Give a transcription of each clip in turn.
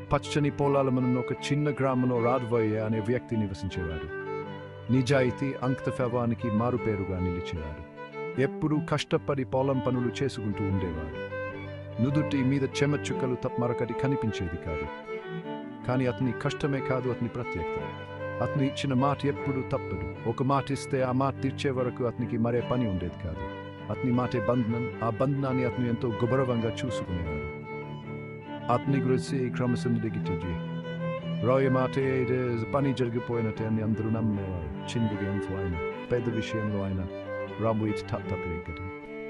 పచ్చని పొలాలమనున్న ఒక చిన్న గ్రామంలో రాఘవయ్య అనే వ్యక్తి నివసించేవాడు. నిజాయితీ, అంకితభావానికి మారుపేరుగా నిలిచేవాడు. ఎప్పుడూ కష్టపడి పొలం పనులు చేసుకుంటూ ఉండేవాడు. నుదుటి మీద చెమచుక్కలు తప్ప మరొకటి కనిపించేది కాదు. కానీ అతని కష్టమే కాదు అతని ప్రత్యేకత. అతను ఇచ్చిన మాట ఎప్పుడూ తప్పదు. ఒక మాట ఇస్తే ఆ మాట తీర్చే వరకు అతనికి మరే పని ఉండేది కాదు. అతని మాటే బంధనం. ఆ బంధనాన్ని అతను ఎంతో గౌరవంగా చూసుకునేవాడు. అతని గురించి క్రమశిక్షణకి రాయ మాటే పని జరిగిపోయినట్టే అని అందరూ నమ్మేవారు. చిన్న విషయంలో ఆయన, పెద్ద విషయంలో ఆయన రాము ఇటు తప్పే కదా.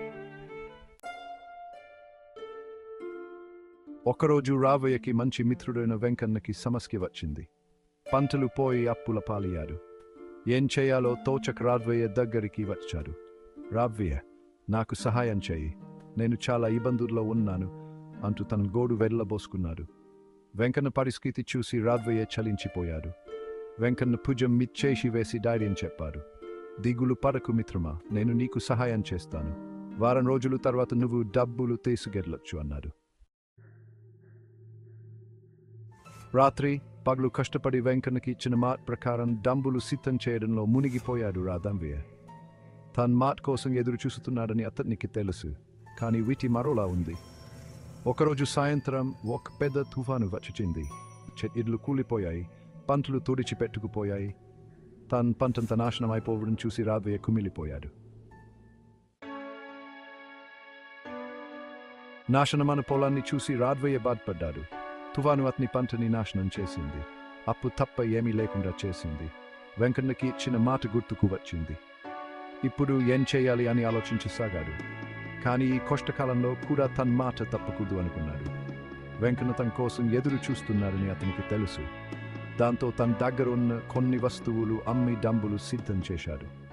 ఒకరోజు రావయ్యకి మంచి మిత్రుడైన వెంకన్నకి సమస్య వచ్చింది. పంటలు పోయి అప్పుల పాలయ్యాడు. ఏం చేయాలో తోచక రాఘవయ్య దగ్గరికి వచ్చాడు. రాఘవయ్య, నాకు సహాయం చేయి, నేను చాలా ఇబ్బందుల్లో ఉన్నాను అంటూ తన గోడు వెళ్ళబోసుకున్నాడు. వెంకన్న పరిస్థితి చూసి రాఘవయ్య చలించిపోయాడు. వెంకన్న భుజం మిచ్చేసి వేసి ధైర్యం చెప్పాడు. దిగులు పడకు మిత్రమా, నేను నీకు సహాయం చేస్తాను. వారం రోజుల తర్వాత నువ్వు డబ్బులు తీసుకెళ్ళొచ్చు అన్నాడు. రాత్రి పగలు కష్టపడి వెంకన్నకి ఇచ్చిన మాట ప్రకారం డబ్బులు సిద్ధం చేయడంలో మునిగిపోయాడు రాఘవయ్య. తన మాట కోసం ఎదురు చూస్తున్నాడని అతనికి తెలుసు. కానీ వీటి మరోలా ఉంది. ఒకరోజు సాయంత్రం ఒక పెద్ద తుఫాను వచ్చింది. ఇళ్ళు కూలిపోయాయి, పంటలు తుడిచిపెట్టుకుపోయాయి. తన పంటంత నాశనం అయిపోవడం చూసి రాఘవయ్య కుమిలిపోయాడు. నాశనమైన పొలాన్ని చూసి రాఘవయ్య బాధపడ్డాడు. తుఫాను అతని పంటని నాశనం చేసింది. అప్పు తప్ప ఏమీ లేకుండా చేసింది. వెంకన్నకి ఇచ్చిన మాట గుర్తుకు వచ్చింది. ఇప్పుడు ఏం చేయాలి అని ఆలోచించసాగాడు. కానీ ఈ కష్టకాలంలో కూడా తన మాట తప్పకూడదు అనుకున్నాడు. వెంకన్న తన కోసం ఎదురు చూస్తున్నాడని అతనికి తెలుసు. దాంతో తన దగ్గర ఉన్న కొన్ని వస్తువులు అమ్మి డబ్బులు సిద్ధం చేశాడు.